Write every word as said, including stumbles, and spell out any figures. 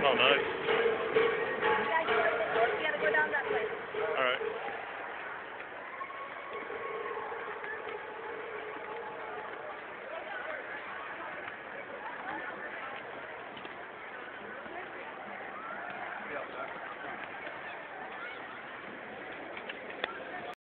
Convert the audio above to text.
Oh, nice. Yeah, you gotta you gotta go down that way. All right. Yeah.